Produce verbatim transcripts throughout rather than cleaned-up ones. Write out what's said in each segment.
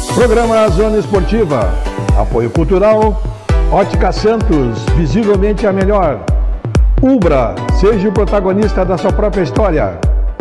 Programa Zona Esportiva. Apoio cultural. Ótica Santos, visivelmente a melhor. Ubra, seja o protagonista da sua própria história.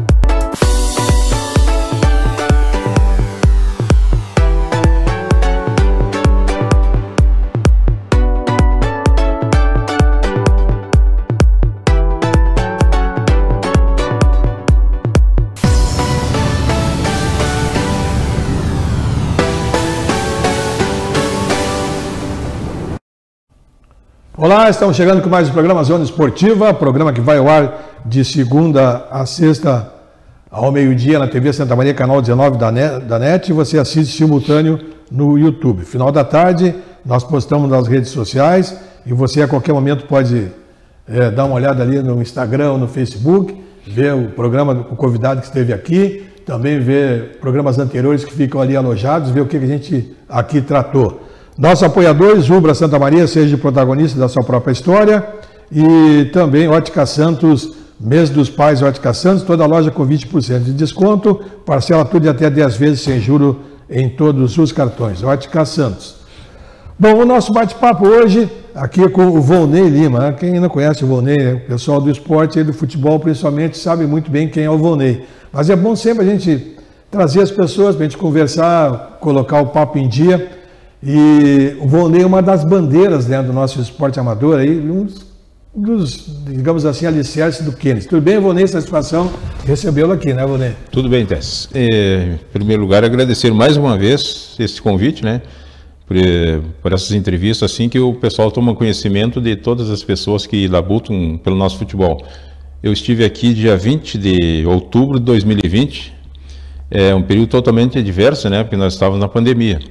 Olá, estamos chegando com mais um programa Zona Esportiva, programa que vai ao ar de segunda a sexta ao meio-dia na T V Santa Maria, canal dezenove da NET, da NET, e você assiste simultâneo no YouTube. Final da tarde, nós postamos nas redes sociais e você a qualquer momento pode é, dar uma olhada ali no Instagram ou no Facebook, ver o programa do convidado que esteve aqui, também ver programas anteriores que ficam ali alojados, ver o que a gente aqui tratou. Nossos apoiadores, Ubra Santa Maria, seja protagonista da sua própria história, e também Ótica Santos, mês dos pais Ótica Santos, toda loja com vinte por cento de desconto, parcela tudo de até dez vezes sem juro em todos os cartões. Ótica Santos. Bom, o nosso bate-papo hoje aqui é com o Volney Lima, né? Quem não conhece o Volney, o pessoal do esporte e do futebol principalmente sabe muito bem quem é o Volney. Mas é bom sempre a gente trazer as pessoas para a gente conversar, colocar o papo em dia. E o Volney é uma das bandeiras, né, do nosso esporte amador, aí, um dos, digamos assim, alicerces do Kennedy. Tudo bem, Volney? Satisfação recebê-lo aqui, né, Volney? Tudo bem, Tess. É, em primeiro lugar, agradecer mais uma vez esse convite, né, por, por essas entrevistas, assim que o pessoal toma conhecimento de todas as pessoas que labutam pelo nosso futebol. Eu estive aqui dia vinte de outubro de dois mil e vinte, é um período totalmente adverso, né, porque nós estávamos na pandemia.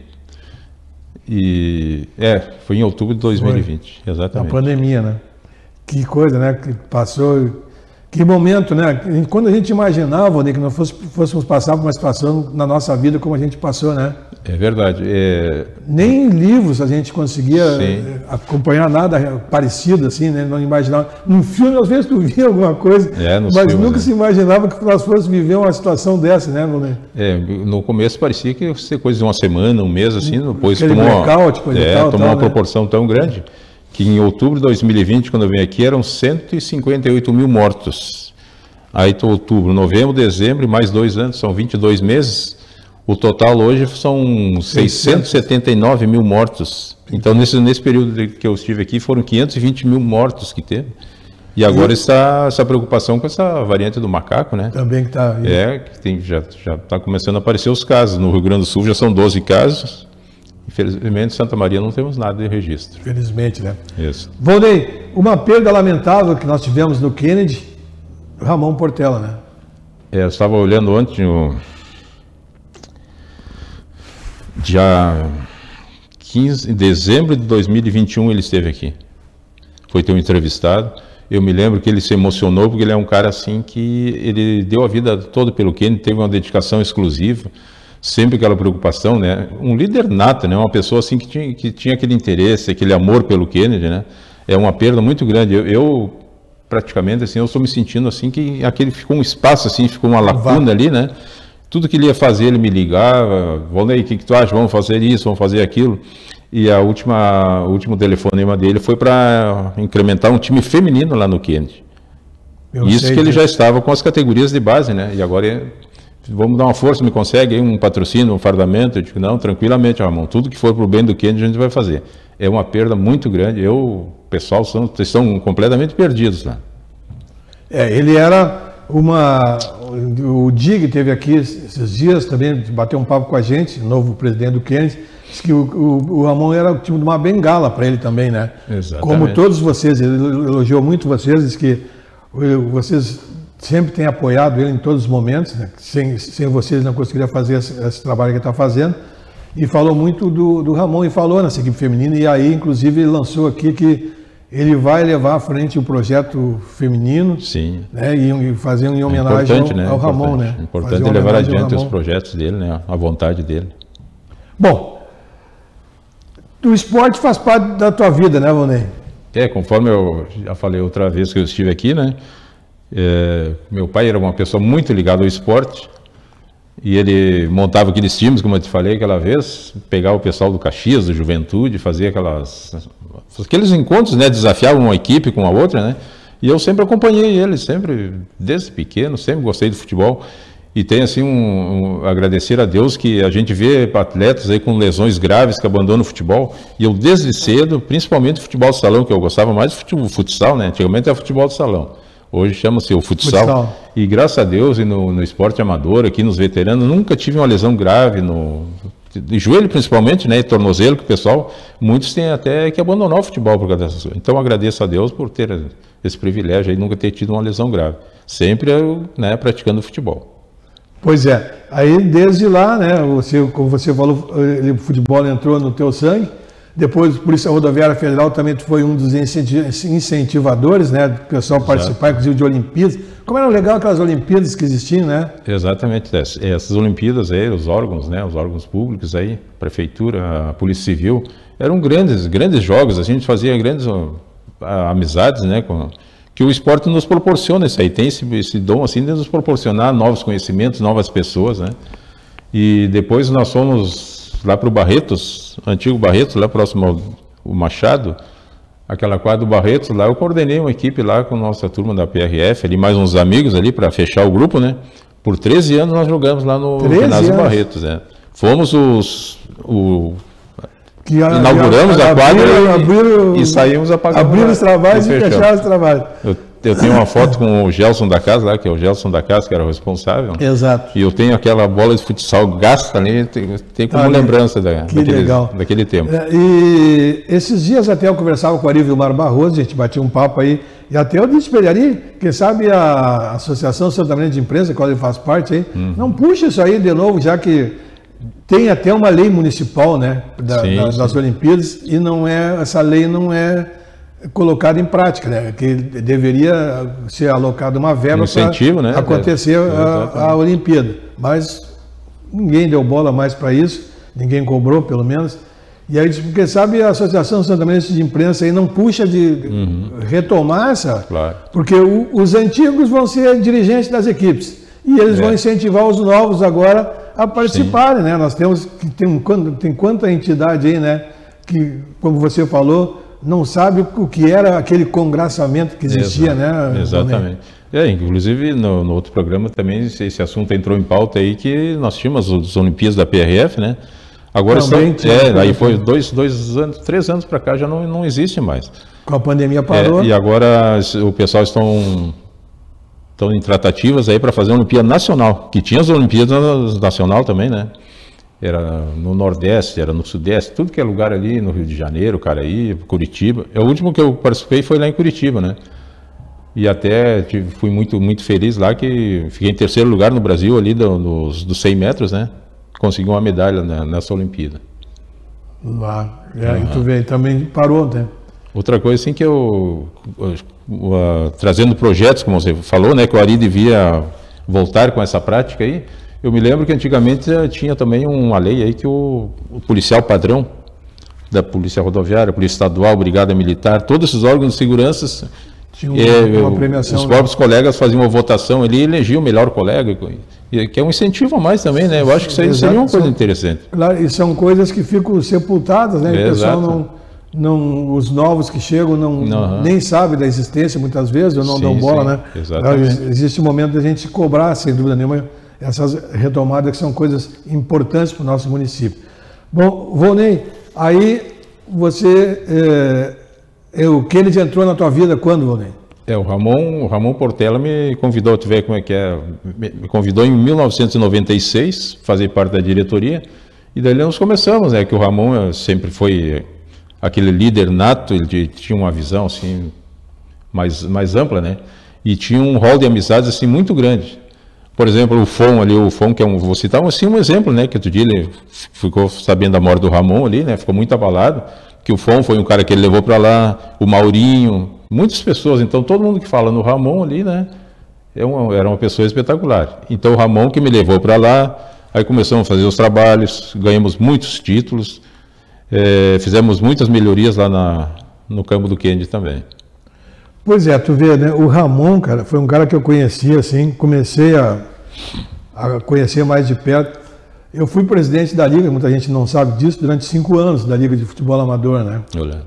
E é, foi em outubro de dois mil e vinte, foi. Exatamente. A pandemia, né? Que coisa, né? Que passou, que momento, né? Quando a gente imaginava, né, que não fosse, fôssemos passar por uma situação na nossa vida como a gente passou, né? É verdade. É... Nem em livros a gente conseguia Sim. acompanhar nada parecido, assim, né? Não imaginava. No filme, às vezes, tu via alguma coisa, é, mas filmes, nunca né? se imaginava que nós fôssemos viver uma situação dessa, né, Volney? É, no começo parecia que ia ser coisa de uma semana, um mês, assim, depois Aquele tomou, blackout, coisa é, tal, tomou tal, uma né? proporção tão grande que em outubro de dois mil e vinte, quando eu vim aqui, eram cento e cinquenta e oito mil mortos. Aí, outubro, novembro, dezembro, mais dois anos, são vinte e dois meses. O total hoje são seiscentos e setenta e nove mil mortos. Então, nesse, nesse período que eu estive aqui, foram quinhentos e vinte mil mortos que teve. E agora está essa preocupação com essa variante do macaco, né? Também que está... É, que tem, já está começando a aparecer os casos. No Rio Grande do Sul já são doze casos. Infelizmente, em Santa Maria não temos nada de registro. Felizmente, né? Isso. Volney, uma perda lamentável que nós tivemos no Kennedy, Ramon Portela, né? É, eu estava olhando ontem o... Dia quinze de dezembro de dois mil e vinte e um ele esteve aqui. Foi ter um entrevistado. Eu me lembro que ele se emocionou porque ele é um cara assim que ele deu a vida toda pelo Kennedy, teve uma dedicação exclusiva, sempre aquela preocupação, né? Um líder nato, né? Uma pessoa assim que tinha, que tinha aquele interesse, aquele amor pelo Kennedy, né? É uma perda muito grande. Eu, eu praticamente assim, eu estou me sentindo assim que aquele ficou um espaço assim, ficou uma lacuna ali, né? Tudo que ele ia fazer, ele me ligava, Volney, o que, que tu acha? Vamos fazer isso, vamos fazer aquilo. E a última, o último telefonema dele foi para incrementar um time feminino lá no Kennedy. Eu isso que ele já estava com as categorias de base, né? E agora, vamos dar uma força, me consegue aí um patrocínio, um fardamento? Eu digo, não, tranquilamente, Ramon, tudo que for para o bem do Kennedy a gente vai fazer. É uma perda muito grande, eu, o pessoal são, estão completamente perdidos lá. É, ele era... Uma, o Dig teve aqui esses dias também, bateu um papo com a gente, novo presidente do Kennedy, disse que o, o, o Ramon era o tipo de uma bengala para ele também, né? Exatamente. Como todos vocês, ele elogiou muito vocês, disse que vocês sempre têm apoiado ele em todos os momentos, né? sem, sem vocês não conseguiria fazer esse, esse trabalho que ele está fazendo, e falou muito do, do Ramon, e falou nessa equipe feminina, e aí inclusive ele lançou aqui que ele vai levar à frente o projeto feminino. Sim. Né, e fazer em homenagem ao, né? ao Ramon. Importante, né? importante levar adiante os projetos dele, né? A vontade dele. Bom, o esporte faz parte da tua vida, né, Volney? É, conforme eu já falei outra vez que eu estive aqui, né? É, meu pai era uma pessoa muito ligada ao esporte. E ele montava aqueles times, como eu te falei aquela vez, pegava o pessoal do Caxias, do Juventude, fazia aquelas, aqueles encontros, né, desafiavam uma equipe com a outra, né? E eu sempre acompanhei ele, sempre, desde pequeno, sempre gostei de futebol. E tem assim, um, um, agradecer a Deus que a gente vê atletas aí com lesões graves que abandonam o futebol. E eu desde cedo, principalmente o futebol de salão, que eu gostava mais do futebol, futsal, né? Antigamente era futebol de salão. Hoje chama-se o futsal. futsal. E graças a Deus, e no, no esporte amador, aqui nos veteranos, nunca tive uma lesão grave, no de joelho principalmente, né? E tornozelo, que o pessoal, muitos têm até que abandonar o futebol por causa dessas coisas. Então agradeço a Deus por ter esse privilégio aí, nunca ter tido uma lesão grave. Sempre, né, praticando futebol. Pois é, aí desde lá, né, você, como você falou, o futebol entrou no teu sangue, depois a Polícia Rodoviária Federal também foi um dos incentivadores, né, do pessoal Exato. Participar, inclusive de Olimpíadas. Como eram legal aquelas Olimpíadas que existiam, né? Exatamente, essas Olimpíadas aí, os órgãos, né, os órgãos públicos aí, Prefeitura, a Polícia Civil, eram grandes, grandes jogos, a gente fazia grandes uh, amizades, né, com... que o esporte nos proporciona isso aí, tem esse, esse dom assim de nos proporcionar novos conhecimentos, novas pessoas, né? E depois nós fomos lá para o Barretos, antigo Barretos, lá próximo ao, ao Machado, aquela quadra do Barretos, lá eu coordenei uma equipe lá com a nossa turma da P R F, ali mais uns amigos ali para fechar o grupo, né? Por treze anos nós jogamos lá no ginásio Barretos, né? Fomos os... O, Que a, inauguramos a, a, a quadra abriu, e, e saímos apagando. Abriram os trabalhos e, e fecharam os trabalhos. Eu, eu tenho uma foto com o Gelson da casa lá, que é o Gelson da casa, que era o responsável. Exato. E eu tenho aquela bola de futsal gasta ali, tem, tem como ah, lembrança da, daquele, daquele tempo. É, e esses dias até eu conversava com o Ari Vilmar Barroso, a gente batia um papo aí, e até eu disse para ele, Ari, quem sabe a Associação Santamanense de Imprensa, qual ele faz parte aí, uhum. não puxa isso aí de novo, já que tem até uma lei municipal, né, da, sim, das, das Olimpíadas, e não é, essa lei não é colocada em prática, né, que deveria ser alocada uma verba para né? acontecer é, a, a Olimpíada. Mas ninguém deu bola mais para isso, ninguém cobrou, pelo menos. E aí, porque sabe, a Associação Santamanense de Imprensa aí não puxa de uhum. retomar essa, claro. Porque o, os antigos vão ser dirigentes das equipes, e eles é. vão incentivar os novos agora a participarem, né? Nós temos que tem, tem quanta entidade aí, né? Que, como você falou, não sabe o que era aquele congraçamento que existia, Exato. né? Exatamente. É, inclusive no, no outro programa também esse, esse assunto entrou em pauta aí, que nós tínhamos as Olimpíadas da P R F, né? Agora também estão, é, aí foi dois, dois anos, três anos para cá já não, não existe mais. Com a pandemia parou. É, e agora o pessoal estão estão em tratativas aí para fazer a Olimpíada Nacional, que tinha as Olimpíadas Nacional também, né? Era no Nordeste, era no Sudeste, tudo que é lugar ali, no Rio de Janeiro, Caraí, Curitiba. O último que eu participei foi lá em Curitiba, né? E até tive, fui muito, muito feliz lá, que fiquei em terceiro lugar no Brasil ali do, dos, dos cem metros, né? Consegui uma medalha na, nessa Olimpíada. Lá, é, uhum. E tu vê, também parou, né? Outra coisa assim que eu, eu uh, trazendo projetos, como você falou, né, que o Ari devia voltar com essa prática aí. Eu me lembro que antigamente tinha também uma lei aí que o, o policial padrão da Polícia Rodoviária, Polícia Estadual, Brigada Militar, todos esses órgãos de segurança, tinha uma, é, uma premiação, os próprios né? colegas faziam uma votação ali e elegiam o melhor colega, que é um incentivo a mais também, né? Eu acho que isso aí seria uma coisa interessante. Claro, e são coisas que ficam sepultadas, né? É, o pessoal não, não, os novos que chegam não, uhum. nem sabem da existência muitas vezes, ou não sim, dão bola, sim, né? Exatamente. Existe um momento da gente cobrar, sem dúvida nenhuma, essas retomadas que são coisas importantes para o nosso município. Bom, Volney, aí você, é, é, o Kennedy entrou na tua vida quando, Volney? É, o Ramon, o Ramon Portela me convidou, tu vê como é que é, me convidou em mil novecentos e noventa e seis, fazer parte da diretoria, e daí nós começamos, né, que o Ramon sempre foi aquele líder nato, ele tinha uma visão, assim, mais, mais ampla, né, e tinha um rol de amizades, assim, muito grande. Por exemplo, o Fon ali, o Fon, que é um, vou citar assim, um exemplo, né, que outro dia ele ficou sabendo da morte do Ramon ali, né, ficou muito abalado, que o Fon foi um cara que ele levou para lá, o Maurinho, muitas pessoas, então todo mundo que fala no Ramon ali, né, é uma, era uma pessoa espetacular. Então o Ramon que me levou para lá, aí começamos a fazer os trabalhos, ganhamos muitos títulos, é, fizemos muitas melhorias lá na, no campo do Kennedy também. Pois é, tu vê, né, o Ramon, cara, foi um cara que eu conhecia, assim, comecei a, a conhecer mais de perto. Eu fui presidente da Liga, muita gente não sabe disso, durante cinco anos da Liga de Futebol Amador, né? Olha.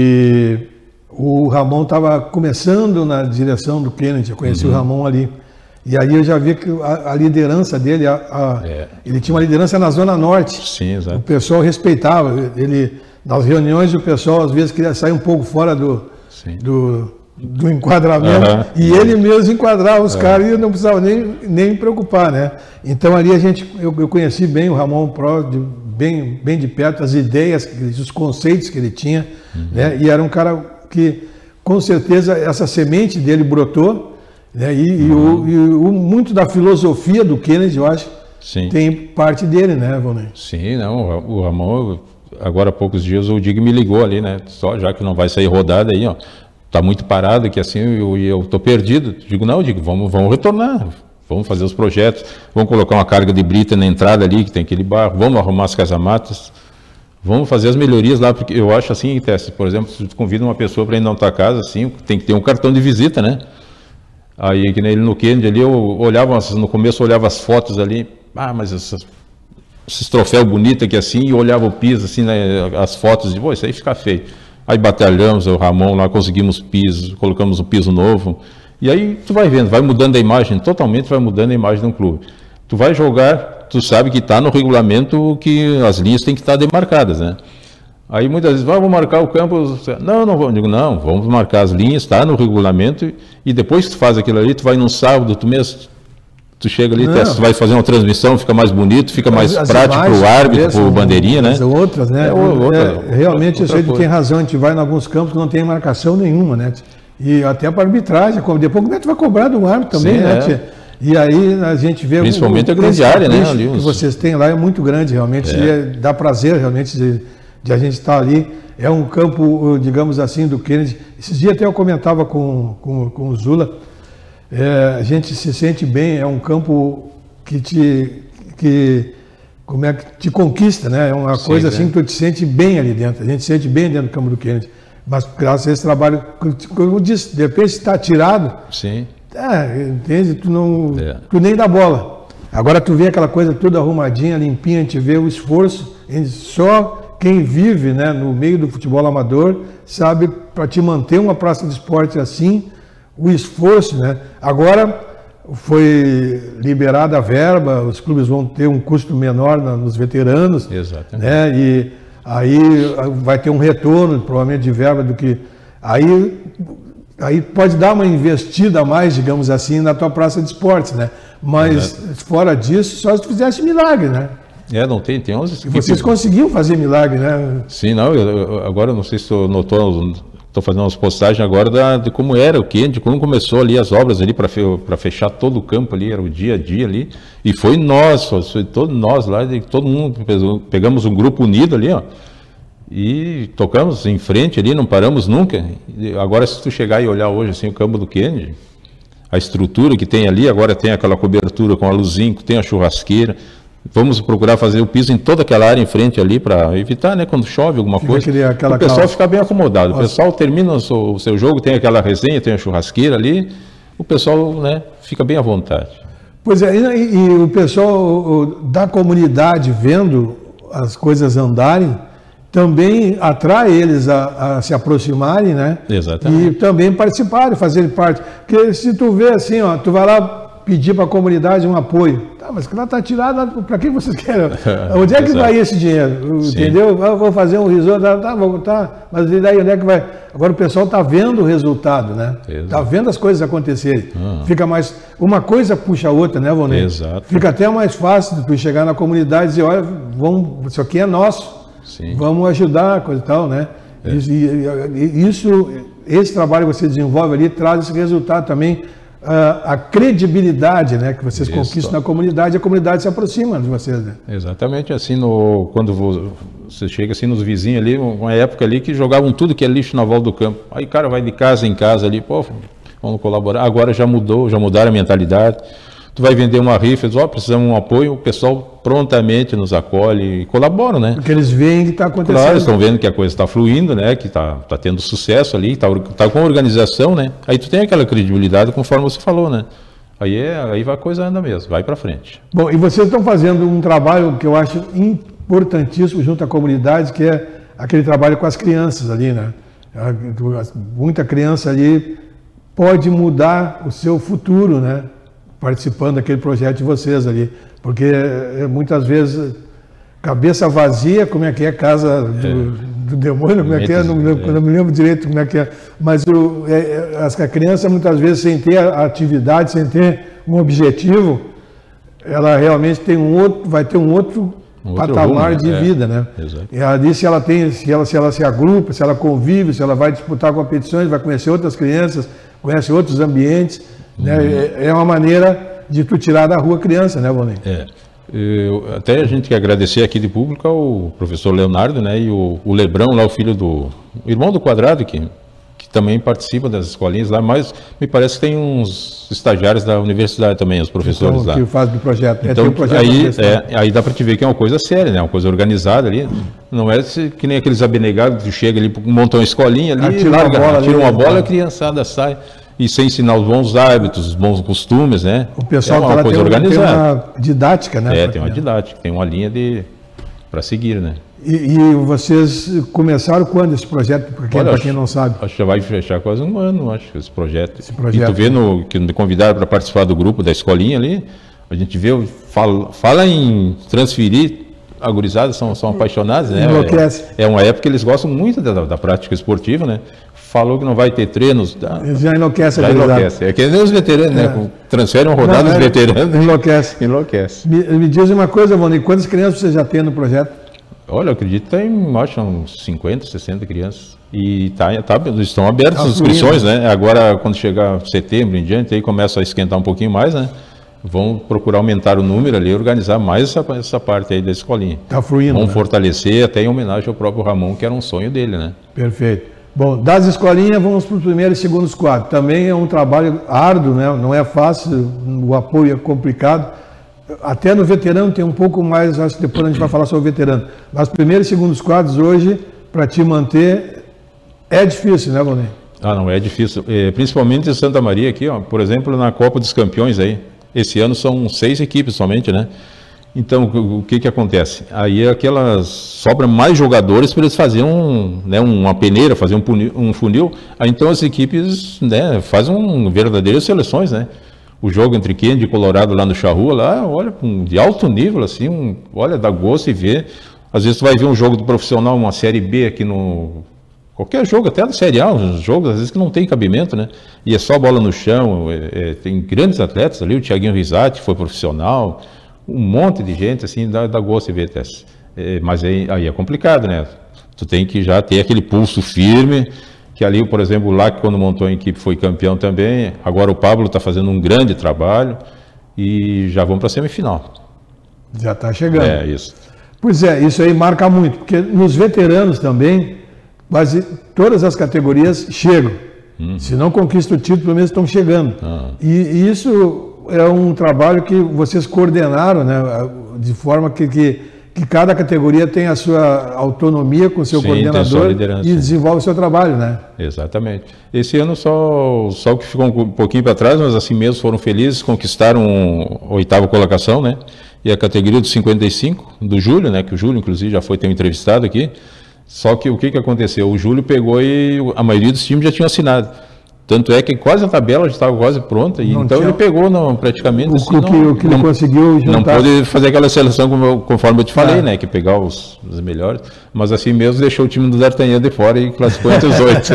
E o Ramon estava começando na direção do Kennedy, eu conheci uhum. o Ramon ali. E aí eu já vi que a, a liderança dele, a, a, é. ele tinha uma liderança na Zona Norte. Sim, exato. O pessoal respeitava. Ele, nas reuniões, o pessoal às vezes queria sair um pouco fora do, do, do enquadramento. Uhum. E ele mesmo enquadrava os uhum. caras e eu não precisava nem, nem me preocupar, né? Então ali a gente, eu, eu conheci bem o Ramon Pro, de, bem, bem de perto, as ideias, os conceitos que ele tinha. Uhum. Né? E era um cara que, com certeza, essa semente dele brotou. Né? E, uhum. e, o, e o, muito da filosofia do Kennedy, eu acho, Sim. tem parte dele, né, Valnei? Sim, não, o Ramon, agora há poucos dias o Dig me ligou ali, né, só já que não vai sair rodada aí, ó, tá muito parado aqui assim, eu, eu tô perdido. Digo, não, digo, vamos, vamos retornar, vamos fazer os projetos, vamos colocar uma carga de brita na entrada ali, que tem aquele barro, vamos arrumar as casamatas, vamos fazer as melhorias lá, porque eu acho assim, Tess, por exemplo, se tu convida uma pessoa para ir na tua casa, assim, tem que ter um cartão de visita, né? Aí, que nem ele no Kennedy ali, eu olhava, no começo eu olhava as fotos ali, ah, mas essas, esses troféus bonitos aqui assim, e olhava o piso assim, né, as fotos, e, pô, isso aí fica feio. Aí batalhamos, o Ramon lá, conseguimos piso, colocamos um piso novo, e aí tu vai vendo, vai mudando a imagem, totalmente vai mudando a imagem de um clube. Tu vai jogar, tu sabe que está no regulamento que as linhas têm que estar demarcadas, né? Aí muitas vezes, vamos marcar o campo, não, não vamos, digo, não, vamos marcar as linhas, está no regulamento, e depois que tu faz aquilo ali, tu vai num sábado, tu mesmo, tu chega ali, tu vai fazer uma transmissão, fica mais bonito, fica mais as prático para o árbitro, para o bandeirinha, né? Outras, né? É, outra, é, realmente, isso aí tu tem razão, a gente vai em alguns campos que não tem marcação nenhuma, né? E até para arbitragem, depois como é que tu vai cobrar do árbitro também, Sim, né? É. E aí a gente vê... Principalmente o, a grande área, né? Ali, que vocês têm lá é muito grande, realmente, é. e dá prazer, realmente, de... de a gente estar ali, é um campo, digamos assim, do Kennedy. Esses dias até eu comentava com, com, com o Zula, é, a gente se sente bem, é um campo que te, que, como é que te conquista, né? É uma Sim, coisa é. assim que tu te sente bem ali dentro, a gente se sente bem dentro do campo do Kennedy. Mas graças a esse trabalho, como eu disse, de repente se está tirado, Sim. É, entende? Tu, não, é. tu nem dá bola. Agora tu vê aquela coisa toda arrumadinha, limpinha, a gente vê o esforço, só... Quem vive, né, no meio do futebol amador sabe, para te manter uma praça de esporte assim, o esforço, né? Agora foi liberada a verba, os clubes vão ter um custo menor nos veteranos, Exatamente. né? E aí vai ter um retorno, provavelmente, de verba do que... Aí, aí pode dar uma investida a mais, digamos assim, na tua praça de esportes, né? Mas Exato. Fora disso, só se tu fizesse milagre, né? É, não tem, tem uns... E vocês conseguiram fazer milagre, né? Sim, não, eu, eu, agora não sei se tu notou, estou fazendo umas postagens agora da, de como era o Kennedy, como começou ali as obras ali para fechar todo o campo ali, era o dia a dia ali, e foi nós, foi todos nós lá, todo mundo, pegamos um grupo unido ali, ó, e tocamos em frente ali, não paramos nunca. Agora se tu chegar e olhar hoje assim o campo do Kennedy, a estrutura que tem ali, agora tem aquela cobertura com a luzinha, tem a churrasqueira. Vamos procurar fazer o piso em toda aquela área em frente ali para evitar, né, quando chove alguma coisa, aquele, aquela o pessoal ficar bem acomodado. Nossa. O pessoal termina o seu, o seu jogo, tem aquela resenha, tem a churrasqueira ali, o pessoal, né, fica bem à vontade. Pois é, e, e o pessoal da comunidade vendo as coisas andarem, também atrai eles a, a se aproximarem, né? Exatamente. E também participarem, fazerem parte. Porque se tu vê assim, ó, tu vai lá pedir para a comunidade um apoio. Tá, mas que lá está tirado, para que vocês querem? Onde é que vai esse dinheiro? Sim. Entendeu? Eu vou fazer um risoto, tá, vou, tá, mas daí onde é que vai? Agora o pessoal está vendo o resultado, né? Está vendo as coisas acontecerem. Ah. Fica mais... Uma coisa puxa a outra, né, Valnei? Exato. Fica até mais fácil de tu chegar na comunidade e dizer, olha, vamos, isso aqui é nosso. Sim. Vamos ajudar, coisa e tal, né? É. Isso, isso, esse trabalho que você desenvolve ali traz esse resultado também, a, a credibilidade, né, que vocês isso. conquistam na comunidade, a comunidade se aproxima de vocês, né? Exatamente, assim, no, quando você chega assim nos vizinhos ali, uma época ali que jogavam tudo que é lixo na volta do campo, aí o cara vai de casa em casa ali, pô, vamos colaborar, agora já mudou, já mudaram a mentalidade. Tu vai vender uma rifa, diz, ó, oh, precisamos de um apoio, o pessoal prontamente nos acolhe e colabora, né? Porque eles veem que está acontecendo. Claro, eles estão vendo que a coisa está fluindo, né? Que está tá tendo sucesso ali, está tá com organização, né? Aí tu tem aquela credibilidade conforme você falou, né? Aí, é, aí vai a coisa anda mesmo, vai para frente. Bom, e vocês estão fazendo um trabalho que eu acho importantíssimo junto à comunidade, que é aquele trabalho com as crianças ali, né? Muita criança ali pode mudar o seu futuro, né? Participando daquele projeto de vocês ali. Porque muitas vezes, cabeça vazia, como é que é casa do, é. do demônio, como é que é, não, é. não me lembro direito como é que é. Mas o, é, as crianças muitas vezes sem ter a atividade, sem ter um objetivo, ela realmente tem um outro, vai ter um outro, um outro patamar rumo, de é. vida, né? Exato. E ali se ela tem, se ela, se ela se agrupa, se ela convive, se ela vai disputar competições, vai conhecer outras crianças, conhece outros ambientes, uhum. né? É, é uma maneira de tu tirar da rua criança, né, Valnei? É. Eu, até a gente quer agradecer aqui de público ao professor Leonardo, né, e o, o Lebrão, lá o filho do o irmão do Quadrado, que, que também participa das escolinhas lá, mas me parece que tem uns estagiários da universidade também, os professores então, lá. Que faz do projeto. Então, é, um projeto aí, é, aí dá para te ver que é uma coisa séria, né, uma coisa organizada ali, não é que nem aqueles abnegados que chega ali, montam uma escolinha ali, atira larga, uma bola, tira uma ali, bola, a criançada sai. E sem ensinar os bons hábitos, os bons costumes, né? O pessoal é uma tá coisa tem, organizada. Tem uma didática, né? É, tem uma didática, tem uma linha de para seguir, né? E, e vocês começaram quando esse projeto? Para quem, quem não sabe? Acho que já vai fechar quase um ano, acho, esse projeto. Esse projeto. E tu vê no, que me convidaram para participar do grupo da escolinha ali, a gente vê, fala, fala em transferir, a gurizada são, são apaixonados, né? Enlouquece. É, é uma época que eles gostam muito da, da prática esportiva, né? Falou que não vai ter treinos. Tá? Já enlouquece. Já enlouquece. É que nem os veteranos, é. né? Transferem uma rodada dos é, veteranos. Enlouquece. Enlouquece. Me, me diz uma coisa, Valnei, quantas crianças você já tem no projeto? Olha, eu acredito que tem, acho, uns cinquenta, sessenta crianças. E tá, tá, estão abertas as inscrições, né? Agora, quando chegar setembro em diante, aí começa a esquentar um pouquinho mais, né? Vão procurar aumentar o número ali, organizar mais essa, essa parte aí da escolinha. Está fluindo. Vão né? fortalecer, até em homenagem ao próprio Ramon, que era um sonho dele, né? Perfeito. Bom, das escolinhas vamos para os primeiros e segundos quadros. Também é um trabalho árduo, né? Não é fácil, o apoio é complicado. Até no veterano tem um pouco mais, acho que depois a gente vai falar sobre o veterano. Mas primeiros e segundos quadros hoje, para te manter, é difícil, né, Valnei? Ah, não, é difícil. É, principalmente em Santa Maria aqui, ó, por exemplo, na Copa dos Campeões aí. Esse ano são seis equipes somente, né? Então, o que que acontece? Aí aquelas sobra mais jogadores para eles fazerem um, né, uma peneira, fazer um, punil, um funil. Aí então as equipes, né, fazem um, verdadeiras seleções, né? O jogo entre Kennedy e Colorado lá no Charrua, lá, olha, de alto nível, assim, um, olha, dá gosto e ver. Às vezes tu vai ver um jogo do profissional, uma Série B aqui no... Qualquer jogo, até da Série A, uns jogos, às vezes que não tem cabimento, né? E é só bola no chão, é, é, tem grandes atletas ali, o Thiaguinho Risati foi profissional, um monte de gente, assim, dá, dá gosto de ver até. É, mas aí, aí é complicado, né? Tu tem que já ter aquele pulso firme, que ali, por exemplo, o Lac, quando montou a equipe, foi campeão também. Agora o Pablo está fazendo um grande trabalho e já vão para a semifinal. Já está chegando. É, isso. Pois é, isso aí marca muito, porque nos veteranos também, quase todas as categorias chegam. Hum. Se não conquistam o título, pelo menos estão chegando. Ah. E, e isso é um trabalho que vocês coordenaram, né, de forma que, que, que cada categoria tem a sua autonomia com o seu Sim, coordenador e desenvolve o seu trabalho, né? Exatamente. Esse ano só, só o que ficou um pouquinho para trás, mas assim mesmo foram felizes, conquistaram a oitava colocação, né? E a categoria dos cinquenta e cinco, do Júlio, né? Que o Júlio, inclusive, já foi ter um entrevistado aqui. Só que o que, que aconteceu? O Júlio pegou e a maioria dos times já tinha assinado. Tanto é que quase a tabela já estava quase pronta, e então tinha... ele pegou não, praticamente... O, assim, que, não, o que ele não, conseguiu juntar... Não pôde fazer aquela seleção como, conforme eu te falei, é. né? Que pegar os, os melhores, mas assim mesmo deixou o time do D'Artagnan de fora e classificou entre os oito.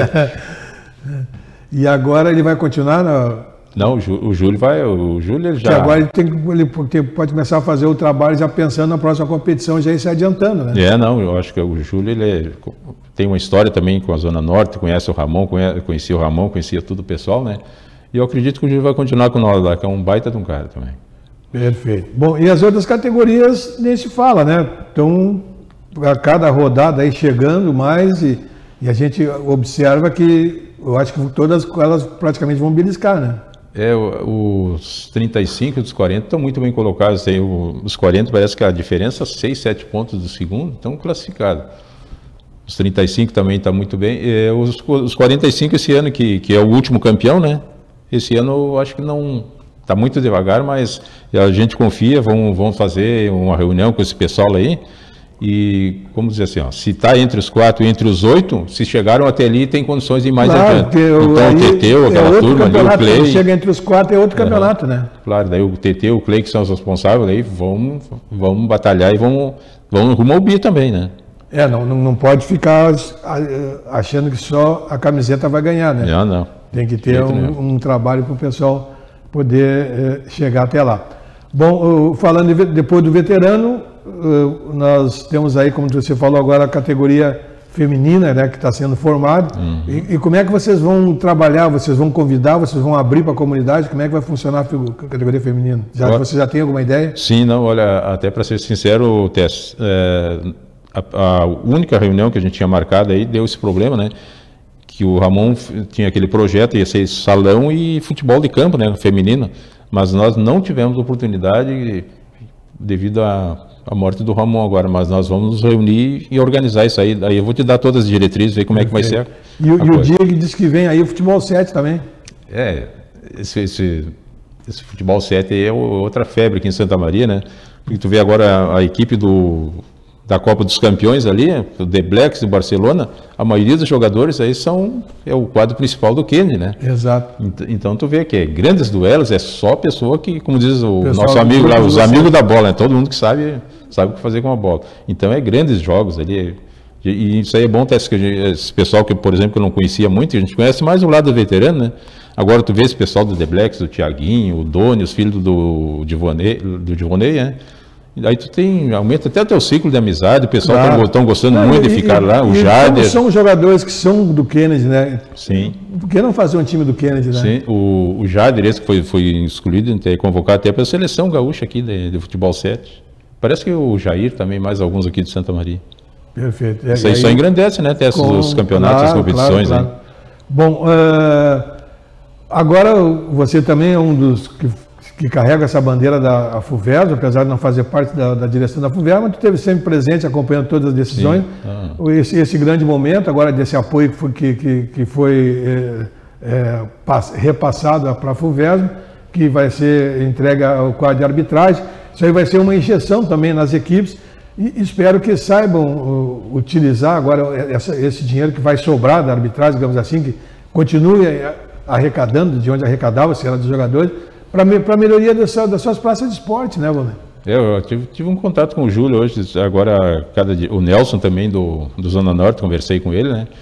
E agora ele vai continuar na... Não, o Júlio vai, o Júlio ele já... Que agora ele, tem, ele pode começar a fazer o trabalho já pensando na próxima competição, já ir se adiantando, né? É, não, eu acho que o Júlio, ele é, tem uma história também com a Zona Norte, conhece o Ramon, conhece, conhecia o Ramon, conhecia tudo o pessoal, né? E eu acredito que o Júlio vai continuar com nós lá, que é um baita de um cara também. Perfeito. Bom, e as outras categorias nem se fala, né? Então, a cada rodada aí chegando mais e, e a gente observa que eu acho que todas elas praticamente vão beliscar, né? É, os trinta e cinco dos quarenta estão muito bem colocados. Tem o, os quarenta parece que a diferença, seis, sete pontos do segundo, estão classificados. Os trinta e cinco também está muito bem. É, os, os quarenta e cinco esse ano, que, que é o último campeão, né? Esse ano eu acho que não, está muito devagar, mas a gente confia, vamos, vamos fazer uma reunião com esse pessoal aí. E, como dizer assim, ó, se está entre os quatro e entre os oito, se chegaram até ali, tem condições de ir mais claro, adiante. Então o Teteu, aquela é turma ali, o Clay... chega entre os quatro é outro campeonato, é, né? Claro, daí o Teteu, o Clay, que são os responsáveis, aí vamos, vamos batalhar e vamos, vamos rumo ao bi também, né? É, não, não pode ficar achando que só a camiseta vai ganhar, né? Não, não. Tem que ter um, um trabalho para o pessoal poder é, chegar até lá. Bom, falando de, depois do veterano, nós temos aí, como você falou agora, a categoria feminina, né, que está sendo formada. Uhum. E, e como é que vocês vão trabalhar? Vocês vão convidar? Vocês vão abrir para a comunidade? Como é que vai funcionar a categoria feminina? Já, olha, você já tem alguma ideia? Sim, não, olha, até para ser sincero, Tess, é, a, a única reunião que a gente tinha marcado aí deu esse problema, né? Que o Ramon tinha aquele projeto, ia ser salão e futebol de campo, né, feminino, mas nós não tivemos oportunidade devido à, à morte do Ramon agora, mas nós vamos nos reunir e organizar isso aí. Aí eu vou te dar todas as diretrizes, ver como é que vai ser a, E, a e o dia que diz que vem aí o futebol sete também. É, esse, esse, esse futebol sete aí é outra febre aqui em Santa Maria, né? Porque tu vê agora a, a equipe do... da Copa dos Campeões ali, o The Blacks do Barcelona, a maioria dos jogadores aí são, é o quadro principal do Kennedy, né? Exato. Então, então tu vê que é grandes duelos, é só pessoa que, como diz o pessoal nosso amigo lá, os amigos da bola, né? Todo mundo que sabe, sabe o que fazer com a bola. Então é grandes jogos ali, e, e isso aí é bom, até esse, esse pessoal que, por exemplo, que eu não conhecia muito, a gente conhece mais o lado veterano, né? Agora tu vê esse pessoal do The Blacks, do Thiaguinho, o Doni, os filhos do Divonei, do Divonei, né? Aí tu tem, aumenta até o teu ciclo de amizade, o pessoal está claro. gostando não, muito e, de ficar e, lá, o Jader. São jogadores que são do Kennedy, né? Sim. Por que não fazer um time do Kennedy, né? Sim, o, o Jader, esse que foi, foi escolhido, convocado até para a seleção gaúcha aqui de, de futebol sete. Parece que o Jair também, mais alguns aqui de Santa Maria. Perfeito. Isso aí, aí só engrandece, né? Ter com, os campeonatos, claro, as competições. Claro, claro. Bom, uh, agora você também é um dos que que carrega essa bandeira da FUVESA, apesar de não fazer parte da, da direção da FUVESA, mas tu esteve sempre presente, acompanhando todas as decisões. Ah. Esse, esse grande momento, agora desse apoio que foi, que, que, que foi é, é, pass, repassado para a FUVESA, que vai ser entregue ao quadro de arbitragem. Isso aí vai ser uma injeção também nas equipes e espero que saibam uh, utilizar agora essa, esse dinheiro que vai sobrar da arbitragem, digamos assim, que continue arrecadando de onde arrecadava, se era dos jogadores, para a melhoria dessa, das suas praças de esporte, né, Valdir? Eu tive, tive um contato com o Júlio hoje, agora cada dia, o Nelson também do, do Zona Norte, conversei com ele, né?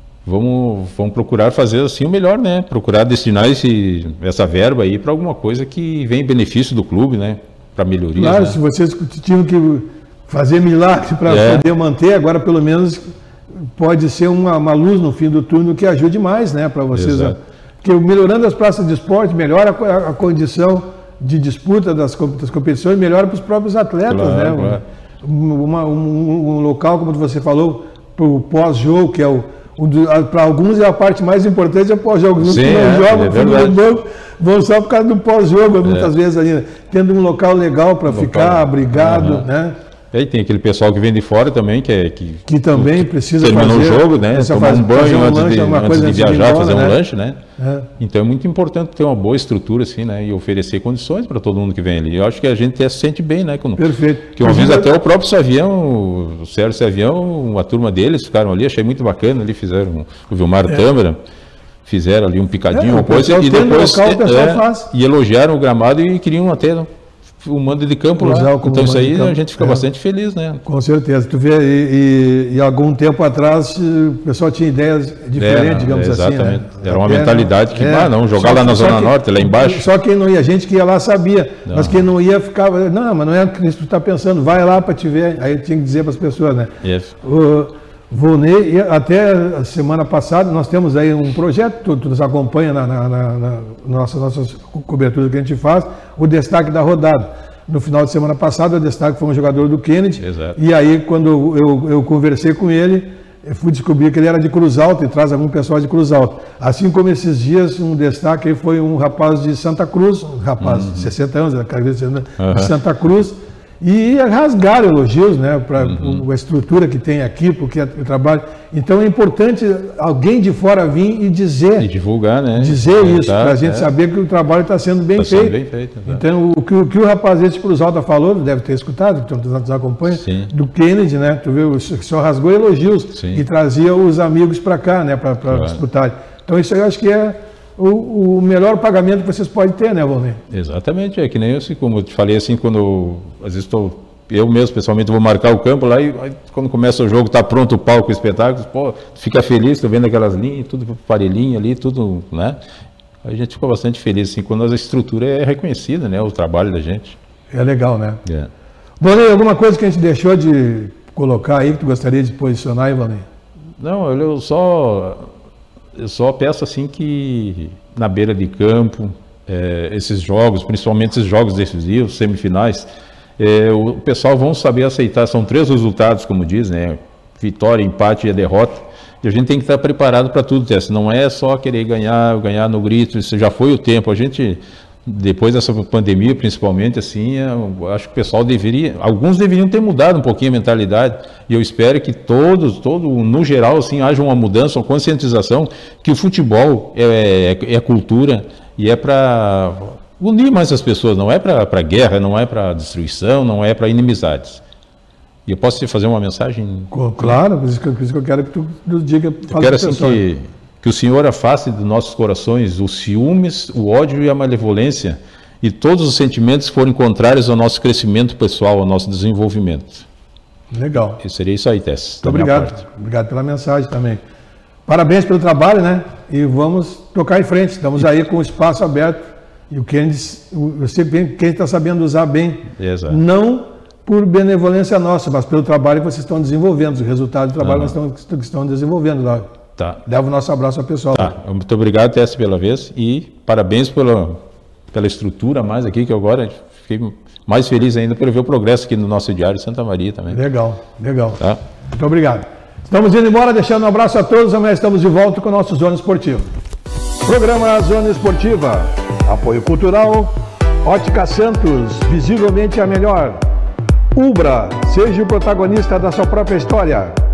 Vamos, vamos procurar fazer assim o melhor, né? Procurar destinar esse, essa verba aí para alguma coisa que vem em benefício do clube, né? Para melhoria. Claro, né? Se vocês tinham que fazer milagre para é. poder manter, agora pelo menos pode ser uma, uma luz no fim do túnel que ajude mais, né? Para vocês. Exato. Porque melhorando as praças de esporte, melhora a, a condição de disputa das, das competições, melhora para os próprios atletas, claro, né? Claro. Uma, um, um local, como você falou, para o pós-jogo, que é o, o para alguns é a parte mais importante, é o pós-jogo. Os que não é, jogam é banco, vão só por causa do pós-jogo, muitas é. vezes ali, tendo um local legal para ficar, abrigado, uhum. né? E aí tem aquele pessoal que vem de fora também, que é que, que também precisa terminar fazer, um jogo, né? Tomar um banho um antes, lanche, de, antes de viajar, embora, fazer né? um lanche, né? É. Então é muito importante ter uma boa estrutura assim, né? E oferecer condições para todo mundo que vem ali. Eu acho que a gente se sente bem, né? Quando, Perfeito. Que uma vez até o próprio Savião, o Sérgio Savião, a turma deles ficaram ali, achei muito bacana ali, fizeram o Vilmar é. Tâmara, fizeram ali um picadinho, é, uma coisa, e depois local, é, e elogiaram o gramado e queriam até o mando de campo lá. Então isso aí a gente fica é. bastante feliz, né? Com certeza. Tu vê, e, e, e algum tempo atrás o pessoal tinha ideias diferentes, é, digamos é, assim. Exatamente. Né? Era uma Até, mentalidade que, é, ah, não, jogar só, lá na Zona que, Norte, lá embaixo. Só quem não ia, gente que ia lá sabia, não. mas quem não ia ficava, não, mas não é o que tu está pensando, vai lá para te ver. Aí tinha que dizer para as pessoas, né? Yes. O, Volney, até a semana passada nós temos aí um projeto, tu, tu nos acompanha na, na, na, na nossa, nossas coberturas que a gente faz, o destaque da rodada. No final de semana passada, o destaque foi um jogador do Kennedy. Exato. E aí, quando eu, eu conversei com ele, eu fui descobrir que ele era de Cruz Alta e traz algum pessoal de Cruz Alta. Assim como esses dias, um destaque aí foi um rapaz de Santa Cruz, um rapaz uhum. de sessenta anos, de Santa Cruz, E rasgar elogios, né, para Uhum. a estrutura que tem aqui, porque o trabalho. Então é importante alguém de fora vir e dizer, E divulgar, né? dizer isso, Tá, para a gente é. saber que o trabalho está sendo bem Tá feito. sendo bem feito, exato. Então, o que, o que o rapaz esse Cruzalta falou, deve ter escutado, que nos acompanha, Sim. do Kennedy, né? Tu viu, o senhor rasgou elogios Sim. e trazia os amigos para cá, né, para Claro. disputarem. Então, isso aí eu acho que é o, o melhor pagamento que vocês podem ter, né, Valmir? Exatamente, é que nem eu, assim, como eu te falei, assim, quando eu, às vezes estou, eu mesmo, pessoalmente, vou marcar o campo lá e aí, quando começa o jogo, está pronto o palco, o espetáculo, pô, fica feliz, estou vendo aquelas linhas, tudo parelhinho ali, tudo, né? A gente fica bastante feliz, assim, quando a estrutura é reconhecida, né, o trabalho da gente. É legal, né? É. Valmir, alguma coisa que a gente deixou de colocar aí, que tu gostaria de posicionar aí, Valmir? Não, eu só, eu só peço assim que na beira de campo, é, esses jogos, principalmente esses jogos decisivos, semifinais, é, o pessoal vão saber aceitar, são três resultados, como diz, né? Vitória, empate e a derrota, e a gente tem que estar preparado para tudo, Tess. Não é só querer ganhar, ganhar no grito, isso já foi o tempo, a gente... Depois dessa pandemia, principalmente, assim, eu acho que o pessoal deveria, alguns deveriam ter mudado um pouquinho a mentalidade, e eu espero que todos, todo, no geral, assim, haja uma mudança, uma conscientização, que o futebol é, é, é cultura e é para unir mais as pessoas, não é para guerra, não é para destruição, não é para inimizades. E eu posso te fazer uma mensagem? Claro, por isso que, por isso que eu quero que tu nos diga. Eu quero assim que... Que o Senhor afaste dos nossos corações os ciúmes, o ódio e a malevolência e todos os sentimentos que forem contrários ao nosso crescimento pessoal, ao nosso desenvolvimento. Legal. E seria isso aí, Tess. Muito obrigado. Obrigado pela mensagem também. Parabéns pelo trabalho, né? E vamos tocar em frente. Estamos aí com o espaço aberto. E o Kennedy, eu sei bem que está sabendo usar bem. Exato. Não por benevolência nossa, mas pelo trabalho que vocês estão desenvolvendo, os resultados do trabalho uhum. que estão, que estão desenvolvendo lá. Tá. Leva o nosso abraço ao pessoal. Tá. Muito obrigado, Tess, pela vez e parabéns pela, pela estrutura mais aqui, que agora fiquei mais feliz ainda por ver o progresso aqui no nosso Diário Santa Maria também. Legal, legal. Tá. Muito obrigado. Estamos indo embora, deixando um abraço a todos, amanhã estamos de volta com o nosso Zona Esportiva. Programa Zona Esportiva, apoio cultural, Ótica Santos, visivelmente a melhor. Ubra, seja o protagonista da sua própria história.